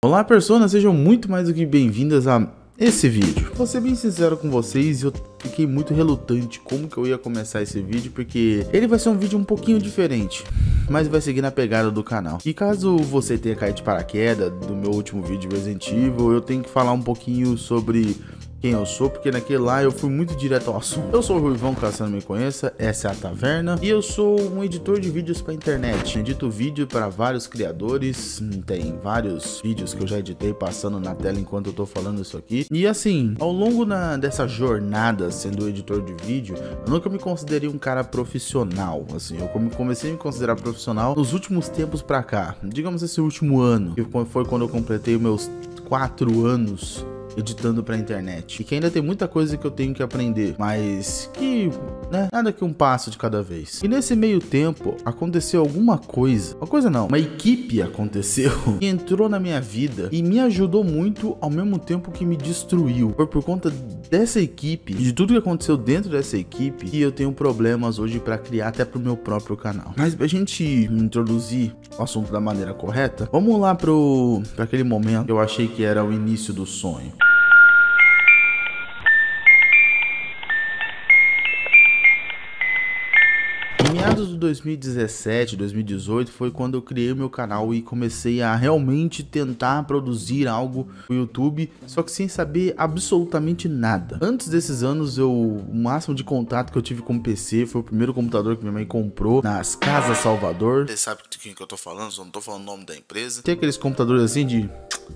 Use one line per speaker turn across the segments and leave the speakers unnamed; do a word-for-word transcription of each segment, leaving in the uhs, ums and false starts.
Olá, personas, sejam muito mais do que bem-vindas a esse vídeo. Vou ser bem sincero com vocês, eu fiquei muito relutante como que eu ia começar esse vídeo, porque ele vai ser um vídeo um pouquinho diferente, mas vai seguir na pegada do canal. E caso você tenha caído de paraquedas do meu último vídeo Resident Evil, eu tenho que falar um pouquinho sobre quem eu sou, porque naquele lá eu fui muito direto ao assunto. Eu sou o Ruivão, caso você não me conheça, essa é a Taverna, e eu sou um editor de vídeos para internet. Edito vídeo para vários criadores, tem vários vídeos que eu já editei passando na tela enquanto eu tô falando isso aqui. E assim, ao longo na, dessa jornada sendo editor de vídeo, eu nunca me considerei um cara profissional, assim, eu comecei a me considerar profissional nos últimos tempos pra cá, digamos esse último ano, que foi quando eu completei meus quatro anos editando pra internet, e que ainda tem muita coisa que eu tenho que aprender, mas que, né, nada que um passo de cada vez. E nesse meio tempo, aconteceu alguma coisa, uma coisa não, uma equipe aconteceu, que entrou na minha vida e me ajudou muito, ao mesmo tempo que me destruiu. Foi por conta dessa equipe, de tudo que aconteceu dentro dessa equipe, que eu tenho problemas hoje pra criar até pro meu próprio canal. Mas pra gente introduzir o assunto da maneira correta, vamos lá pro, pra aquele momento que eu achei que era o início do sonho. Meados de dois mil e dezessete, dois mil e dezoito foi quando eu criei o meu canal e comecei a realmente tentar produzir algo no YouTube, só que sem saber absolutamente nada. Antes desses anos, eu, o máximo de contato que eu tive com o P C foi o primeiro computador que minha mãe comprou nas Casas Salvador. Você sabe de quem que eu tô falando, só não tô falando o nome da empresa. Tem aqueles computadores assim de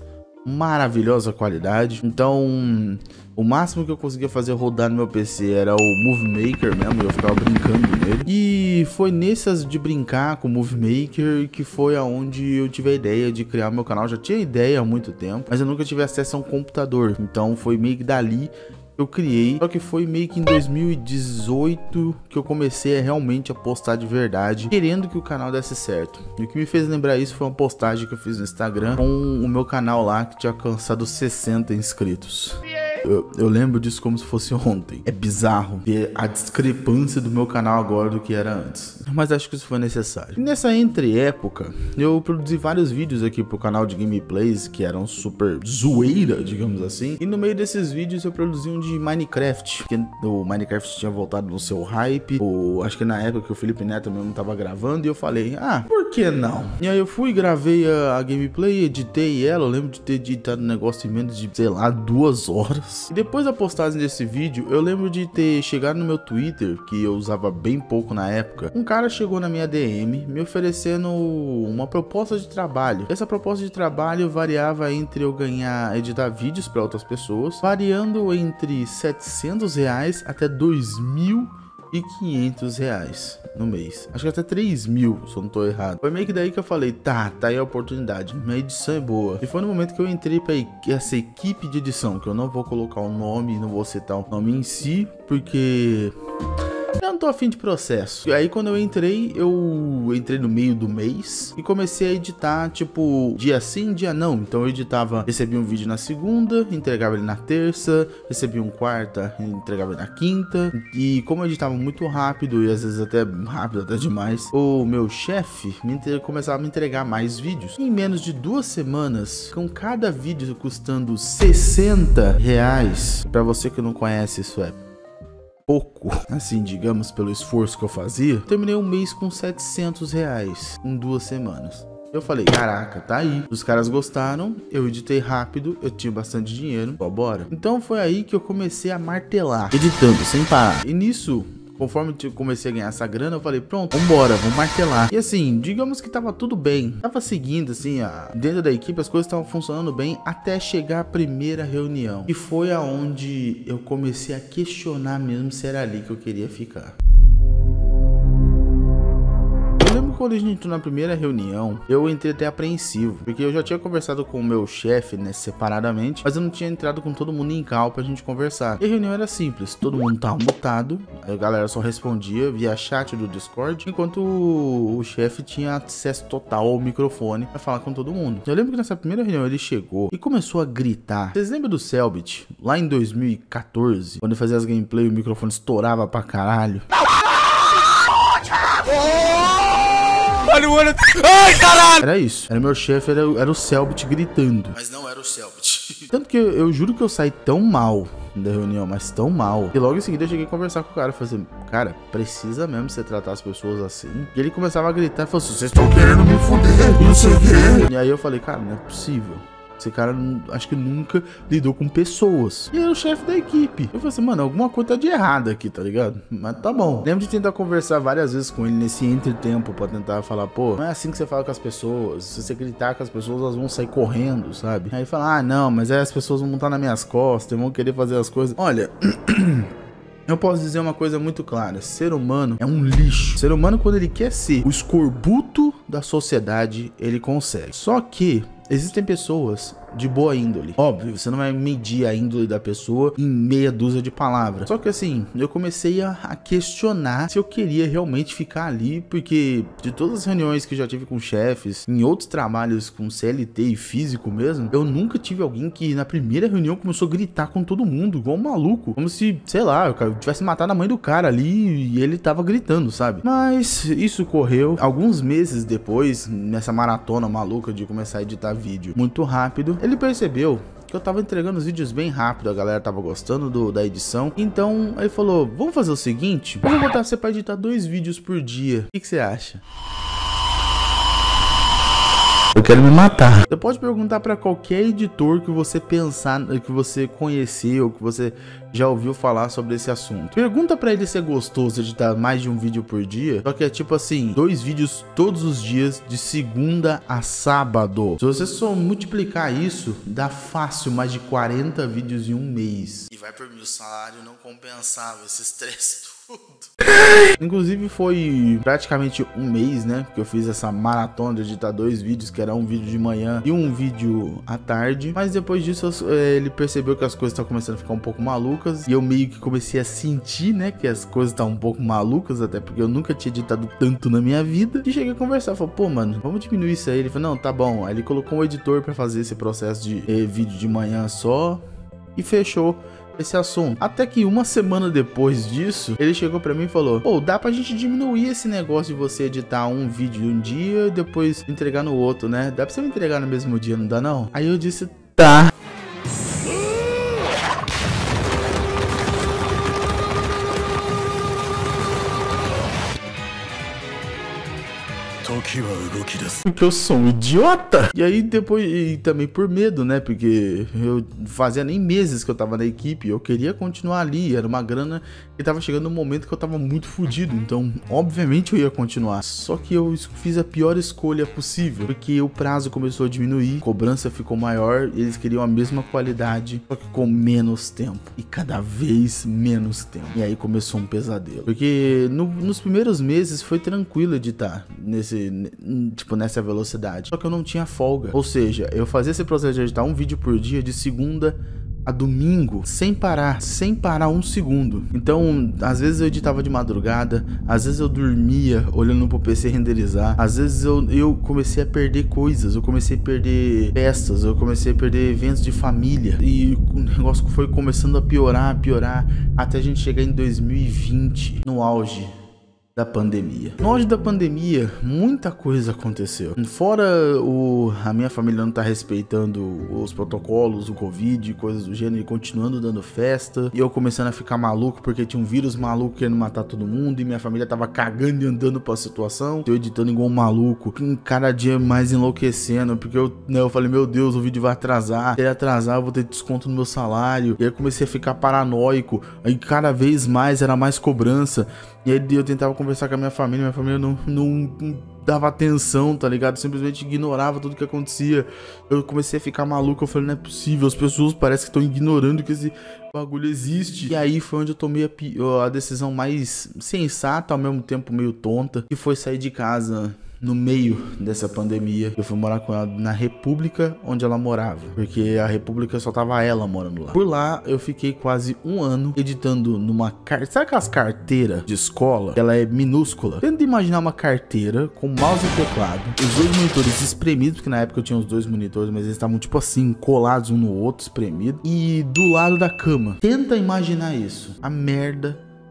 maravilhosa qualidade, então o máximo que eu conseguia fazer rodar no meu P C era o Movie Maker mesmo, eu ficava brincando nele. E foi nessas de brincar com o Movie Maker que foi aonde eu tive a ideia de criar meu canal. Já tinha ideia há muito tempo, mas eu nunca tive acesso a um computador, então foi meio que dali eu criei. Só que foi meio que em dois mil e dezoito que eu comecei a realmente a postar de verdade, querendo que o canal desse certo. E o que me fez lembrar isso foi uma postagem que eu fiz no Instagram com o meu canal lá, que tinha alcançado sessenta inscritos. Eu, eu lembro disso como se fosse ontem. É bizarro ver a discrepância do meu canal agora do que era antes, mas acho que isso foi necessário. E nessa entre época, eu produzi vários vídeos aqui pro canal de gameplays que eram super zoeira, digamos assim. E no meio desses vídeos eu produzi um de Minecraft, porque o Minecraft tinha voltado no seu hype. O, acho que na época que o Felipe Neto mesmo tava gravando, e eu falei, ah, por que não? E aí eu fui, gravei a, a gameplay, editei ela. Eu lembro de ter editado um negócio em menos de, sei lá, duas horas. E depois da postagem desse vídeo, eu lembro de ter chegado no meu Twitter, que eu usava bem pouco na época. Um cara chegou na minha D M me oferecendo uma proposta de trabalho. Essa proposta de trabalho variava entre eu ganhar, editar vídeos para outras pessoas, variando entre setecentos reais até dois mil e quinhentos reais no mês. Acho que até três mil, se eu não tô errado. Foi meio que daí que eu falei, tá, tá aí a oportunidade, minha edição é boa. E foi no momento que eu entrei pra essa equipe de edição, que eu não vou colocar o nome, não vou citar o nome em si, porque eu não tô afim de processo. E aí quando eu entrei, eu entrei no meio do mês e comecei a editar, tipo, dia sim, dia não. Então eu editava, recebia um vídeo na segunda, entregava ele na terça, recebia um quarta, entregava ele na quinta. E como eu editava muito rápido, e às vezes até rápido, até demais, o meu chefe me começava a me entregar mais vídeos. Em menos de duas semanas, com cada vídeo custando sessenta reais, pra você que não conhece, isso é pouco, assim, digamos, pelo esforço que eu fazia, terminei um mês com setecentos reais em duas semanas. Eu falei, caraca, tá aí. Os caras gostaram, eu editei rápido, eu tinha bastante dinheiro, ó, bora. Então foi aí que eu comecei a martelar, editando sem parar. E nisso, conforme eu comecei a ganhar essa grana, eu falei, pronto, vambora, vamos martelar. E assim, digamos que tava tudo bem. Tava seguindo, assim, a... dentro da equipe as coisas estavam funcionando bem até chegar a primeira reunião. E foi aonde eu comecei a questionar mesmo se era ali que eu queria ficar. Quando a gente entrou na primeira reunião, eu entrei até apreensivo, porque eu já tinha conversado com o meu chefe, né, separadamente, mas eu não tinha entrado com todo mundo em cal pra gente conversar. E a reunião era simples, todo mundo tava mutado, a galera só respondia via chat do Discord, enquanto o, o chefe tinha acesso total ao microfone pra falar com todo mundo. Eu lembro que nessa primeira reunião ele chegou e começou a gritar. Vocês lembram do Selbit, lá em dois mil e quatorze, quando ele fazia as gameplay e o microfone estourava pra caralho?
olha o olho. Ai, caralho!
Era isso. Era meu chefe, era, era o Selbit gritando. Mas não era o Selbit. Tanto que eu, eu juro que eu saí tão mal da reunião, mas tão mal, e logo em seguida eu cheguei a conversar com o cara. Falei assim, cara, precisa mesmo você tratar as pessoas assim? E ele começava a gritar e falou assim, vocês estão querendo me foder, não sei o quê. E aí eu falei, cara, não é possível. Esse cara, acho que nunca lidou com pessoas. E ele é o chefe da equipe. Eu falei assim, mano, alguma coisa tá de errado aqui, tá ligado? Mas tá bom. Lembro de tentar conversar várias vezes com ele nesse entretempo pra tentar falar, pô, não é assim que você fala com as pessoas. Se você gritar com as pessoas, elas vão sair correndo, sabe? Aí fala, ah, não, mas aí as pessoas vão estar nas minhas costas, vão querer fazer as coisas. Olha... Eu posso dizer uma coisa muito clara, ser humano é um lixo. Ser humano, quando ele quer ser o escorbuto da sociedade, ele consegue. Só que existem pessoas de boa índole. Óbvio, você não vai medir a índole da pessoa em meia dúzia de palavras. Só que assim, eu comecei a, a questionar se eu queria realmente ficar ali, porque de todas as reuniões que eu já tive com chefes, em outros trabalhos com C L T e físico mesmo, eu nunca tive alguém que na primeira reunião começou a gritar com todo mundo, igual um maluco. Como se, sei lá, eu tivesse matado a mãe do cara ali e ele tava gritando, sabe? Mas isso correu. Alguns meses depois, nessa maratona maluca de começar a editar vídeo muito rápido, ele percebeu que eu tava entregando os vídeos bem rápido, a galera tava gostando do, da edição. Então, ele falou, vamos fazer o seguinte, eu vou botar você pra editar dois vídeos por dia. O que, que você acha? Eu quero me matar. Você pode perguntar pra qualquer editor que você pensar, que você conheceu, que você já ouviu falar sobre esse assunto. Pergunta pra ele se é gostoso editar mais de um vídeo por dia. Só que é tipo assim, dois vídeos todos os dias, de segunda a sábado. Se você só multiplicar isso, dá fácil mais de quarenta vídeos em um mês. E vai por mim, o salário não compensava esse estresse tudo. Inclusive foi praticamente um mês, né, que eu fiz essa maratona de editar dois vídeos, que era um vídeo de manhã e um vídeo à tarde. Mas depois disso é, ele percebeu que as coisas estavam começando a ficar um pouco malucas, e eu meio que comecei a sentir, né, que as coisas estavam um pouco malucas, até porque eu nunca tinha editado tanto na minha vida. E cheguei a conversar, falei, pô, mano, vamos diminuir isso aí. Ele falou, não, tá bom. Aí ele colocou um editor pra fazer esse processo de eh, vídeo de manhã só, e fechou esse assunto. Até que uma semana depois disso, ele chegou pra mim e falou, pô, dá pra gente diminuir esse negócio de você editar um vídeo um dia e depois entregar no outro, né? Dá pra você me entregar no mesmo dia, não dá não? Aí eu disse, tá. Porque eu sou um idiota. E aí depois, e também por medo, né? Porque eu fazia nem meses que eu tava na equipe, eu queria continuar ali, era uma grana que tava chegando um momento que eu tava muito fodido, então obviamente eu ia continuar. Só que eu fiz a pior escolha possível, porque o prazo começou a diminuir, a cobrança ficou maior, eles queriam a mesma qualidade, só que com menos tempo, e cada vez menos tempo. E aí começou um pesadelo, porque no, nos primeiros meses foi tranquilo editar nesse, tipo, nessa velocidade, só que eu não tinha folga. Ou seja, eu fazia esse processo de editar um vídeo por dia de segunda a domingo, sem parar, sem parar um segundo. Então, às vezes eu editava de madrugada, às vezes eu dormia olhando pro P C renderizar, às vezes eu, eu comecei a perder coisas, eu comecei a perder festas, eu comecei a perder eventos de família, e o negócio foi começando a piorar, a piorar, até a gente chegar em dois mil e vinte, no auge da pandemia. No auge da pandemia, muita coisa aconteceu. Fora o, a minha família não tá respeitando os protocolos, o Covid, coisas do gênero, e continuando dando festa, e eu começando a ficar maluco porque tinha um vírus maluco querendo matar todo mundo, e minha família tava cagando e andando pra situação, eu editando igual um maluco, cada dia mais enlouquecendo, porque eu, né, eu falei, meu Deus, o vídeo vai atrasar, se ele atrasar eu vou ter desconto no meu salário, e aí eu comecei a ficar paranoico, aí cada vez mais era mais cobrança. E aí eu tentava conversar com a minha família, minha família não, não, não dava atenção, tá ligado? Simplesmente ignorava tudo que acontecia. Eu comecei a ficar maluco, eu falei, não é possível, as pessoas parecem que estão ignorando que esse bagulho existe. E aí foi onde eu tomei a, a decisão mais sensata, ao mesmo tempo meio tonta, que foi sair de casa no meio dessa pandemia. Eu fui morar com ela na República onde ela morava, porque a República só tava ela morando lá. Por lá eu fiquei quase um ano editando numa carteira. Sabe aquelas carteiras de escola? Ela é minúscula. Tenta imaginar uma carteira com mouse e teclado, os dois monitores espremidos, porque na época eu tinha os dois monitores, mas eles estavam tipo assim, colados um no outro, espremido, e do lado da cama. Tenta imaginar isso. A merda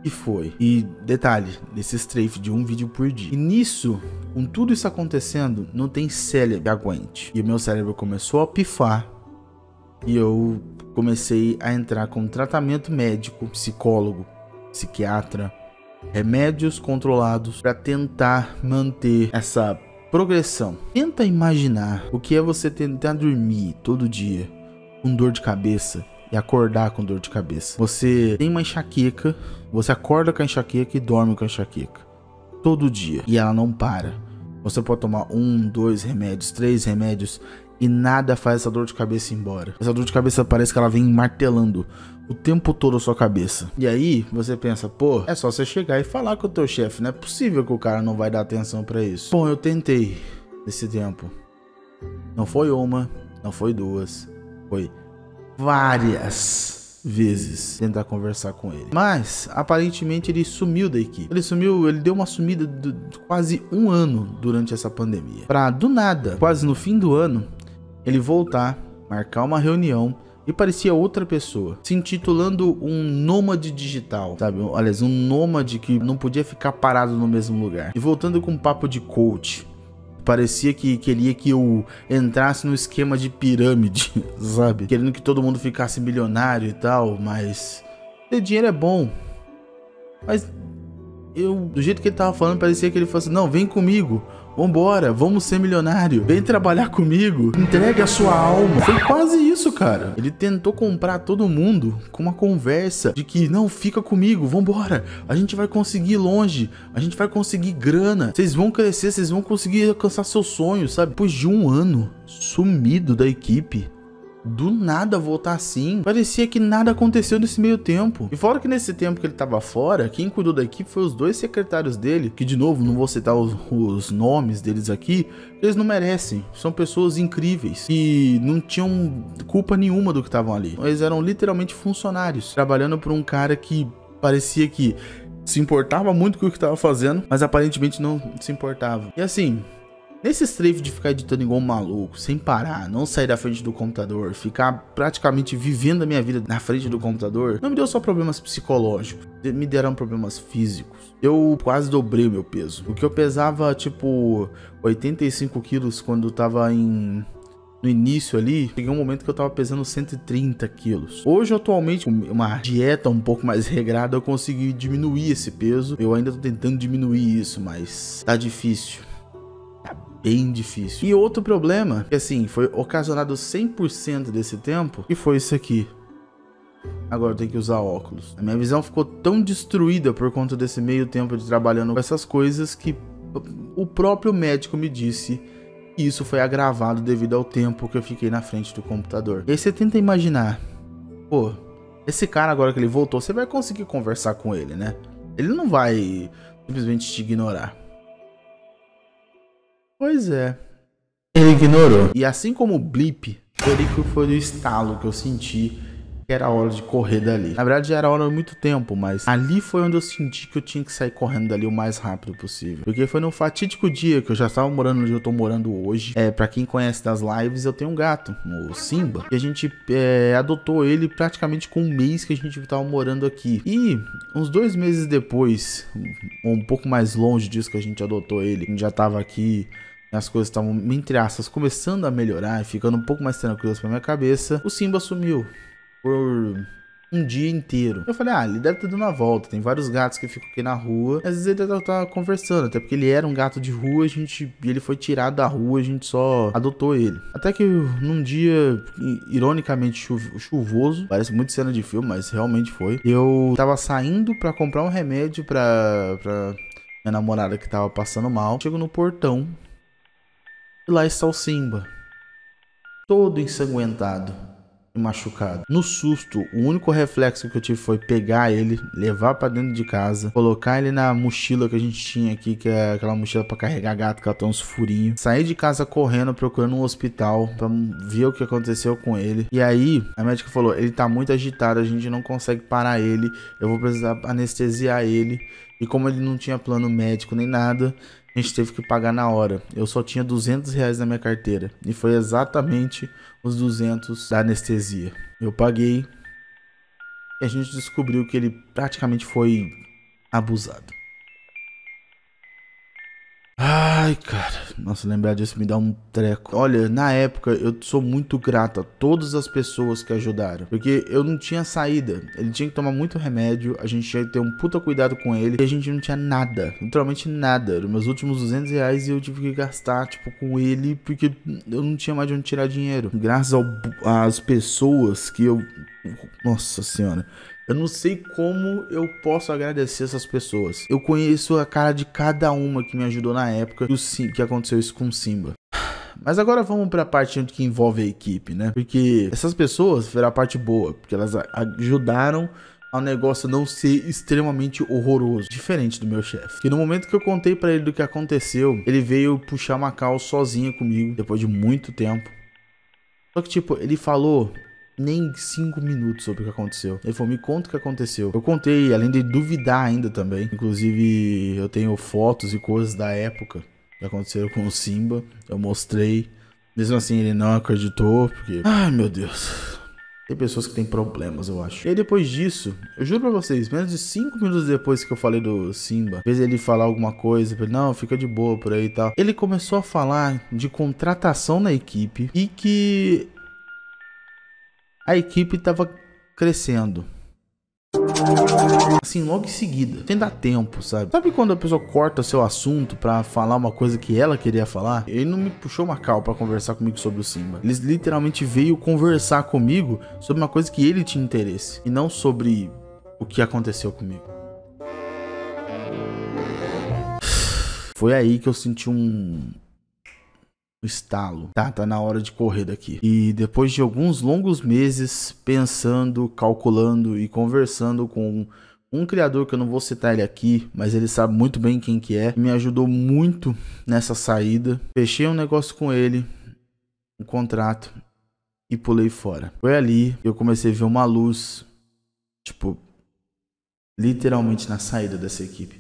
E foi. E detalhe, nesse strafe de um vídeo por dia. E nisso, com tudo isso acontecendo, não tem cérebro que aguente. E o meu cérebro começou a pifar. E eu comecei a entrar com tratamento médico, psicólogo, psiquiatra, remédios controlados para tentar manter essa progressão. Tenta imaginar o que é você tentar dormir todo dia com dor de cabeça e acordar com dor de cabeça. Você tem uma enxaqueca, você acorda com a enxaqueca e dorme com a enxaqueca todo dia e ela não para. Você pode tomar um, dois remédios, três remédios e nada faz essa dor de cabeça ir embora. Essa dor de cabeça parece que ela vem martelando o tempo todo a sua cabeça. E aí você pensa, pô, é só você chegar e falar com o teu chefe. Não é possível que o cara não vai dar atenção pra isso. Bom, eu tentei nesse tempo. Não foi uma, não foi duas, foi várias vezes tentar conversar com ele. Mas aparentemente ele sumiu da equipe. Ele sumiu, ele deu uma sumida de quase um ano durante essa pandemia. Pra do nada, quase no fim do ano, ele voltar, marcar uma reunião e parecia outra pessoa, se intitulando um nômade digital, sabe? Aliás, um nômade que não podia ficar parado no mesmo lugar. E voltando com um papo de coach, parecia que queria que eu entrasse no esquema de pirâmide, sabe? Querendo que todo mundo ficasse milionário e tal, mas ter dinheiro é bom. Mas eu, do jeito que ele tava falando, parecia que ele falou assim, não, vem comigo. Vambora, vamos ser milionário. Vem trabalhar comigo. Entregue a sua alma. Foi quase isso, cara. Ele tentou comprar todo mundo com uma conversa de que, não, fica comigo, vambora. A gente vai conseguir ir longe. A gente vai conseguir grana. Vocês vão crescer, vocês vão conseguir alcançar seus sonhos, sabe? Depois de um ano sumido da equipe, do nada voltar assim, parecia que nada aconteceu nesse meio tempo. E fora que nesse tempo que ele tava fora, quem cuidou da equipe foi os dois secretários dele, que de novo, não vou citar os, os nomes deles aqui, eles não merecem, são pessoas incríveis e não tinham culpa nenhuma do que estavam ali. Eles eram literalmente funcionários, trabalhando por um cara que parecia que se importava muito com o que estava fazendo, mas aparentemente não se importava. E assim, nesse strafe de ficar editando igual um maluco, sem parar, não sair da frente do computador, ficar praticamente vivendo a minha vida na frente do computador, não me deu só problemas psicológicos, me deram problemas físicos. Eu quase dobrei o meu peso. O que eu pesava, tipo, oitenta e cinco quilos quando tava em... no início ali, cheguei um momento que eu tava pesando cento e trinta quilos. Hoje, atualmente, com uma dieta um pouco mais regrada, eu consegui diminuir esse peso. Eu ainda tô tentando diminuir isso, mas tá difícil. Bem difícil. E outro problema, que assim, foi ocasionado cem por cento desse tempo, que foi isso aqui. Agora eu tenho que usar óculos. A minha visão ficou tão destruída por conta desse meio tempo de trabalhando com essas coisas que o próprio médico me disse que isso foi agravado devido ao tempo que eu fiquei na frente do computador. E aí você tenta imaginar, pô, esse cara agora que ele voltou, você vai conseguir conversar com ele, né? Ele não vai simplesmente te ignorar. Pois é. Ele ignorou. E assim como o blip, foi ali que foi o estalo que eu senti que era a hora de correr dali. Na verdade já era a hora há muito tempo, mas ali foi onde eu senti que eu tinha que sair correndo dali o mais rápido possível. Porque foi no fatídico dia que eu já estava morando onde eu tô morando hoje. É, pra quem conhece das lives, eu tenho um gato, o Simba. E a gente é, adotou ele praticamente com um mês que a gente tava morando aqui. E uns dois meses depois, um pouco mais longe disso que a gente adotou ele, a gente já tava aqui... As coisas estavam, entre aspas, começando a melhorar e ficando um pouco mais tranquilas pra minha cabeça. O Simba sumiu por um dia inteiro. Eu falei, ah, ele deve ter dado uma volta. Tem vários gatos que ficam aqui na rua. Às vezes ele deve estar conversando, até porque ele era um gato de rua, a gente, ele foi tirado da rua, a gente só adotou ele. Até que num dia, ironicamente chuvoso, parece muito cena de filme, mas realmente foi. Eu tava saindo pra comprar um remédio pra, pra minha namorada que tava passando mal. Chego no portão. E lá está o Simba, todo ensanguentado e machucado. No susto, o único reflexo que eu tive foi pegar ele, levar pra dentro de casa, colocar ele na mochila que a gente tinha aqui, que é aquela mochila pra carregar gato, que ela tem uns furinhos. Sair de casa correndo, procurando um hospital pra ver o que aconteceu com ele. E aí, a médica falou, ele tá muito agitado, a gente não consegue parar ele, eu vou precisar anestesiar ele. E como ele não tinha plano médico nem nada, a gente teve que pagar na hora. Eu só tinha duzentos reais na minha carteira. E foi exatamente os duzentos da anestesia. Eu paguei. E a gente descobriu que ele praticamente foi abusado. Ai, cara, nossa, lembrar disso me dá um treco. Olha, na época eu sou muito grato a todas as pessoas que ajudaram, porque eu não tinha saída. Ele tinha que tomar muito remédio, a gente tinha que ter um puta cuidado com ele, e a gente não tinha nada, literalmente nada. Eram meus últimos duzentos reais e eu tive que gastar, tipo, com ele, porque eu não tinha mais de onde tirar dinheiro. Graças ao, às pessoas que eu... Nossa senhora... Eu não sei como eu posso agradecer essas pessoas. Eu conheço a cara de cada uma que me ajudou na época que, o Sim, que aconteceu isso com o Simba. Mas agora vamos pra parte que envolve a equipe, né? Porque essas pessoas foram a parte boa, porque elas ajudaram ao negócio não ser extremamente horroroso, diferente do meu chefe. Que no momento que eu contei pra ele do que aconteceu, ele veio puxar Macau sozinho comigo, depois de muito tempo. Só que tipo, ele falou... nem cinco minutos sobre o que aconteceu. Ele falou, me conta o que aconteceu. Eu contei, além de duvidar ainda também. Inclusive, eu tenho fotos e coisas da época que aconteceram com o Simba. Eu mostrei. Mesmo assim, ele não acreditou, porque... Ai, meu Deus. Tem pessoas que têm problemas, eu acho. E aí, depois disso, eu juro pra vocês, menos de cinco minutos depois que eu falei do Simba, fez ele falar alguma coisa, ele, não, fica de boa por aí e tal. Ele começou a falar de contratação na equipe e que... a equipe tava crescendo. Assim, logo em seguida. Sem dar tempo, sabe? Sabe quando a pessoa corta seu assunto pra falar uma coisa que ela queria falar? Ele não me puxou Macau pra conversar comigo sobre o Simba. Ele literalmente veio conversar comigo sobre uma coisa que ele tinha interesse. E não sobre o que aconteceu comigo. Foi aí que eu senti um... estalo. Tá, tá na hora de correr daqui. E depois de alguns longos meses pensando, calculando e conversando com um criador que eu não vou citar ele aqui, mas ele sabe muito bem quem que é, me ajudou muito nessa saída. Fechei um negócio com ele, um contrato, e pulei fora. Foi ali que eu comecei a ver uma luz, tipo, literalmente na saída dessa equipe.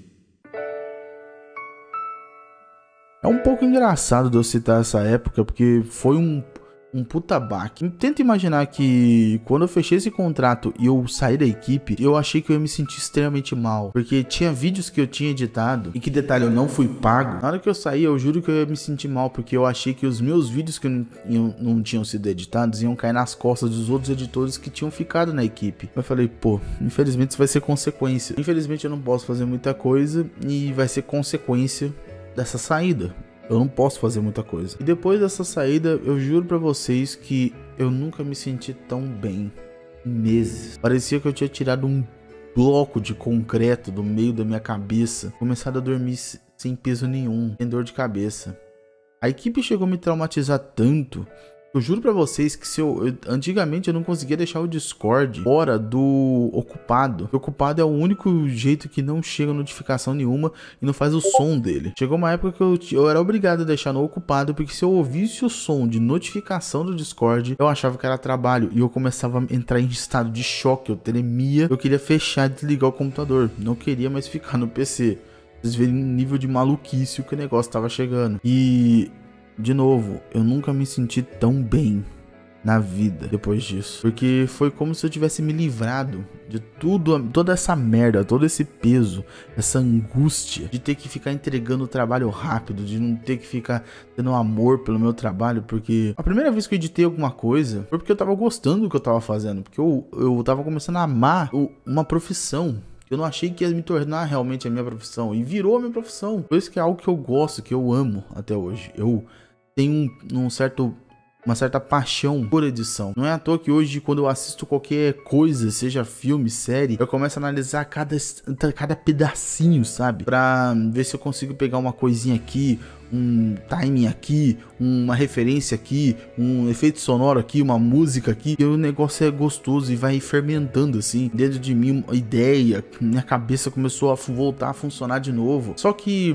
É um pouco engraçado de eu citar essa época, porque foi um, um puta baque. Tenta imaginar que quando eu fechei esse contrato e eu saí da equipe, eu achei que eu ia me sentir extremamente mal. Porque tinha vídeos que eu tinha editado, e que detalhe, eu não fui pago. Na hora que eu saí, eu juro que eu ia me sentir mal, porque eu achei que os meus vídeos que não, iam, não tinham sido editados iam cair nas costas dos outros editores que tinham ficado na equipe. Eu falei, pô, infelizmente isso vai ser consequência. Infelizmente eu não posso fazer muita coisa e vai ser consequência dessa saída. Eu não posso fazer muita coisa. E depois dessa saída, eu juro pra vocês que eu nunca me senti tão bem em meses. Parecia que eu tinha tirado um bloco de concreto do meio da minha cabeça, começado a dormir sem peso nenhum, sem dor de cabeça. A equipe chegou a me traumatizar tanto. Eu juro pra vocês que se eu, eu... Antigamente eu não conseguia deixar o Discord fora do ocupado. O ocupado é o único jeito que não chega notificação nenhuma e não faz o som dele. Chegou uma época que eu, eu era obrigado a deixar no ocupado, porque se eu ouvisse o som de notificação do Discord, eu achava que era trabalho. E eu começava a entrar em estado de choque, eu tremia. Eu queria fechar e desligar o computador. Não queria mais ficar no P C. Vocês verem o nível de maluquice que o negócio tava chegando. E... de novo, eu nunca me senti tão bem na vida depois disso. Porque foi como se eu tivesse me livrado de tudo, toda essa merda, todo esse peso, essa angústia de ter que ficar entregando o trabalho rápido, de não ter que ficar tendo amor pelo meu trabalho. Porque a primeira vez que eu editei alguma coisa foi porque eu tava gostando do que eu tava fazendo. Porque eu, eu tava começando a amar uma profissão. Eu não achei que ia me tornar realmente a minha profissão. E virou a minha profissão. Por isso que é algo que eu gosto, que eu amo até hoje. Eu tenho um, um certo, uma certa paixão por edição. Não é à toa que hoje, quando eu assisto qualquer coisa, seja filme, série, eu começo a analisar cada, cada pedacinho, sabe? Pra ver se eu consigo pegar uma coisinha aqui, um timing aqui, uma referência aqui, um efeito sonoro aqui, uma música aqui. E o negócio é gostoso e vai fermentando assim dentro de mim, uma ideia. Minha cabeça começou a voltar a funcionar de novo. Só que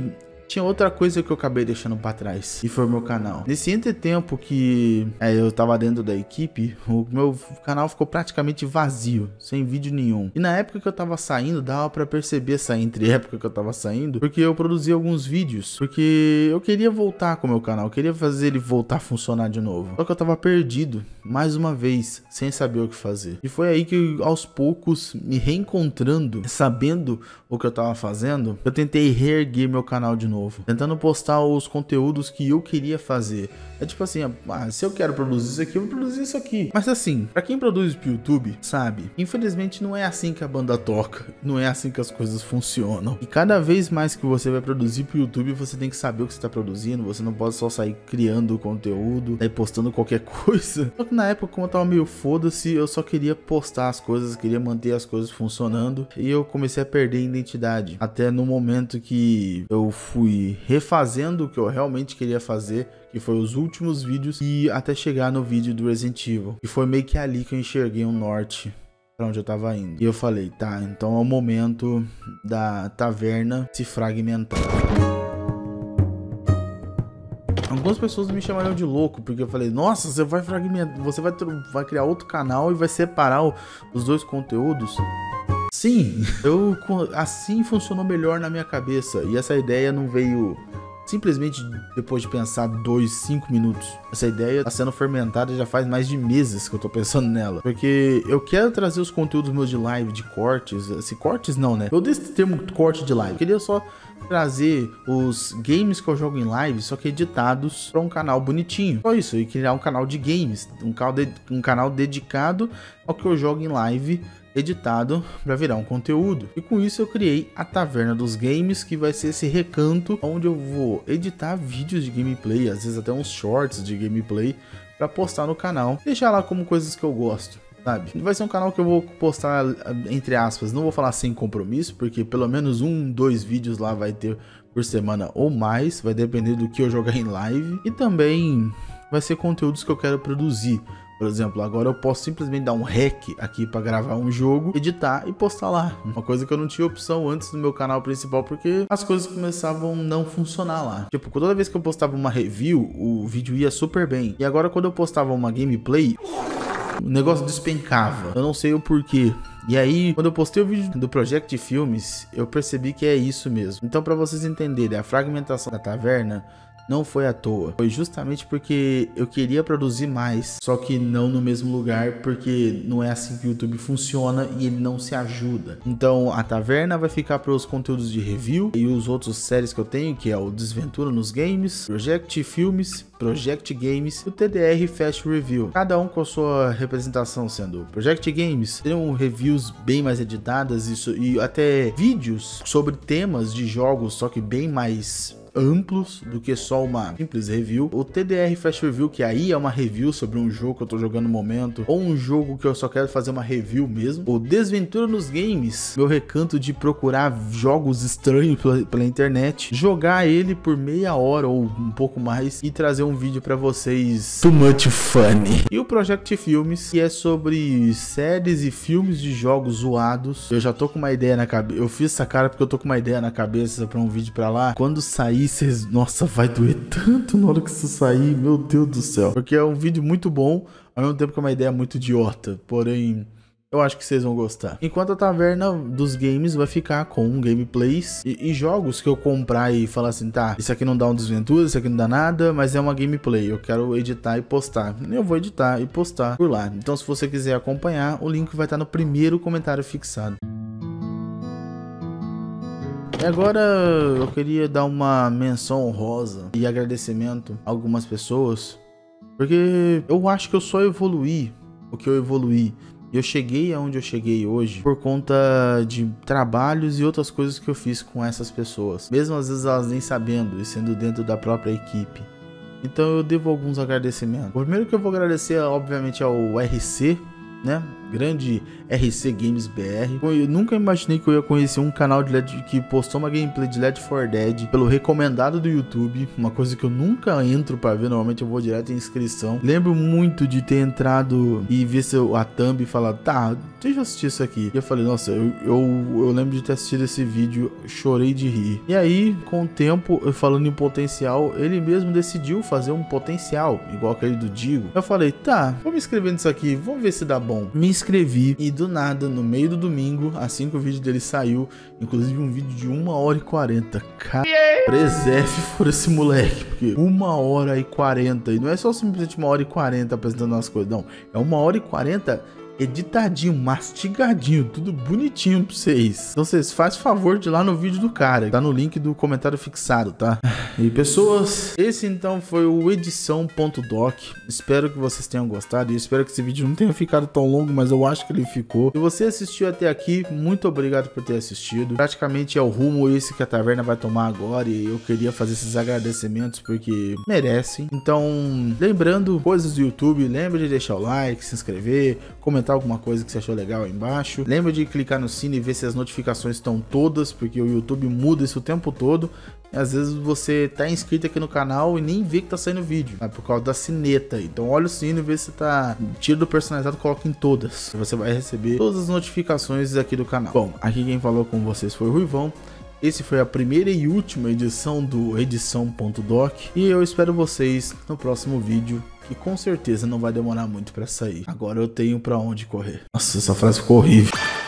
tinha outra coisa que eu acabei deixando pra trás, e foi o meu canal. Nesse entretempo que é, eu tava dentro da equipe, o meu canal ficou praticamente vazio, sem vídeo nenhum. E na época que eu tava saindo, dava pra perceber essa entre época que eu tava saindo, porque eu produzia alguns vídeos, porque eu queria voltar com o meu canal, eu queria fazer ele voltar a funcionar de novo. Só que eu tava perdido, mais uma vez, sem saber o que fazer. E foi aí que, aos poucos, me reencontrando, sabendo o que eu tava fazendo, eu tentei reerguer meu canal de novo, tentando postar os conteúdos que eu queria fazer. É tipo assim, ah, se eu quero produzir isso aqui, eu vou produzir isso aqui. Mas assim, pra quem produz pro YouTube, sabe, infelizmente não é assim que a banda toca, não é assim que as coisas funcionam. E cada vez mais que você vai produzir pro YouTube, você tem que saber o que você tá produzindo, você não pode só sair criando conteúdo, aí postando qualquer coisa. Só que na época, como eu tava meio foda-se, eu só queria postar as coisas, queria manter as coisas funcionando, e eu comecei a perder a identidade. Até no momento que eu fui refazendo o que eu realmente queria fazer, que foi os últimos vídeos, e até chegar no vídeo do Resident Evil. E foi meio que ali que eu enxerguei um norte pra onde eu tava indo. E eu falei, tá, então é o momento da taverna se fragmentar. Algumas pessoas me chamaram de louco, porque eu falei, nossa, você vai fragmentar, você vai, vai criar outro canal e vai separar o, os dois conteúdos? Sim, eu, assim funcionou melhor na minha cabeça, e essa ideia não veio simplesmente depois de pensar dois, cinco minutos. Essa ideia tá sendo fermentada já faz mais de meses que eu tô pensando nela. Porque eu quero trazer os conteúdos meus de live, de cortes. Se cortes não, né? Eu dei esse termo corte de live. Eu queria só trazer os games que eu jogo em live, só que editados para um canal bonitinho. Só isso, e criar um canal de games. Um canal, de, um canal dedicado ao que eu jogo em live, editado para virar um conteúdo. E com isso eu criei a Taverna dos Games, que vai ser esse recanto onde eu vou editar vídeos de gameplay, às vezes até uns shorts de gameplay, para postar no canal, deixar lá como coisas que eu gosto, sabe? Vai ser um canal que eu vou postar, entre aspas, não vou falar sem compromisso, porque pelo menos um, dois vídeos lá vai ter por semana ou mais, vai depender do que eu jogar em live, e também vai ser conteúdos que eu quero produzir. Por exemplo, agora eu posso simplesmente dar um rec aqui para gravar um jogo, editar e postar lá. Uma coisa que eu não tinha opção antes no meu canal principal, porque as coisas começavam a não funcionar lá. Tipo, toda vez que eu postava uma review, o vídeo ia super bem. E agora quando eu postava uma gameplay, o negócio despencava. Eu não sei o porquê. E aí, quando eu postei o vídeo do Project Filmes, eu percebi que é isso mesmo. Então, para vocês entenderem, a fragmentação da taverna não foi à toa, foi justamente porque eu queria produzir mais, só que não no mesmo lugar, porque não é assim que o YouTube funciona e ele não se ajuda. Então a taverna vai ficar para os conteúdos de review e os outros séries que eu tenho, que é o Desventura nos Games, Project Filmes, Project Games e o T D R Fast Review, cada um com a sua representação, sendo Project Games teriam reviews bem mais editadas isso, e até vídeos sobre temas de jogos, só que bem mais amplos do que só uma simples review. O T D R Fast Review, que aí é uma review sobre um jogo que eu tô jogando no momento, ou um jogo que eu só quero fazer uma review mesmo. O Desventura nos Games, meu recanto de procurar jogos estranhos pela, pela internet, jogar ele por meia hora ou um pouco mais e trazer um vídeo pra vocês too much funny. E o Project Filmes, que é sobre séries e filmes de jogos zoados. Eu já tô com uma ideia na cabeça, eu fiz essa cara porque eu tô com uma ideia na cabeça pra um vídeo pra lá. Quando sair, vocês... Nossa, vai doer tanto na hora que isso sair, meu Deus do céu. Porque é um vídeo muito bom, ao mesmo tempo que é uma ideia muito idiota, porém eu acho que vocês vão gostar. Enquanto a Taverna dos Games vai ficar com gameplays e, e jogos que eu comprar e falar assim, tá, isso aqui não dá um desventura, isso aqui não dá nada, mas é uma gameplay, eu quero editar e postar. Eu vou editar e postar por lá. Então se você quiser acompanhar, o link vai estar no primeiro comentário fixado. E agora eu queria dar uma menção honrosa e agradecimento a algumas pessoas, porque eu acho que eu só evoluí o que eu evoluí. Eu cheguei aonde eu cheguei hoje por conta de trabalhos e outras coisas que eu fiz com essas pessoas, mesmo às vezes elas nem sabendo e sendo dentro da própria equipe. Então eu devo alguns agradecimentos. O primeiro que eu vou agradecer, obviamente, ao R C, né? grande R C Games B R. Eu nunca imaginei que eu ia conhecer um canal de L E D que postou uma gameplay de Left four Dead pelo recomendado do YouTube, uma coisa que eu nunca entro pra ver, normalmente eu vou direto em inscrição. Lembro muito de ter entrado e ver a thumb e falar, tá, deixa eu assistir isso aqui. E eu falei, nossa, eu, eu, eu lembro de ter assistido esse vídeo, chorei de rir. E aí, com o tempo, eu falando em potencial, ele mesmo decidiu fazer um potencial, igual aquele do Digo. Eu falei, tá, vou me inscrever nisso aqui, vamos ver se dá bom. Me inscrevi e do nada, no meio do domingo, assim que o vídeo dele saiu, inclusive um vídeo de uma hora e quarenta. Cara, preserve por esse moleque, porque uma hora e quarenta, e não é só simplesmente uma hora e quarenta apresentando as coisas, não, é uma hora e quarenta editadinho, mastigadinho, tudo bonitinho pra vocês. Então vocês fazem favor de ir lá no vídeo do cara, tá no link do comentário fixado, tá? E pessoas, esse então foi o edição ponto doc. Espero que vocês tenham gostado e espero que esse vídeo não tenha ficado tão longo, mas eu acho que ele ficou. Se você assistiu até aqui, muito obrigado por ter assistido. Praticamente é o rumo esse que a taverna vai tomar agora e eu queria fazer esses agradecimentos porque merecem. Então, lembrando coisas do YouTube, lembra de deixar o like, se inscrever, comentar alguma coisa que você achou legal aí embaixo. Lembra de clicar no sino e ver se as notificações estão todas, porque o YouTube muda isso o tempo todo. E às vezes você tá inscrito aqui no canal e nem vê que tá saindo vídeo, né? Por causa da sineta. Então olha o sino e vê se tá... Tira do personalizado, coloca em todas. Você vai receber todas as notificações aqui do canal. Bom, aqui quem falou com vocês foi o Ruivão. Esse foi a primeira e última edição do edição ponto doc. E eu espero vocês no próximo vídeo, que com certeza não vai demorar muito pra sair. Agora eu tenho pra onde correr. Nossa, essa frase ficou horrível.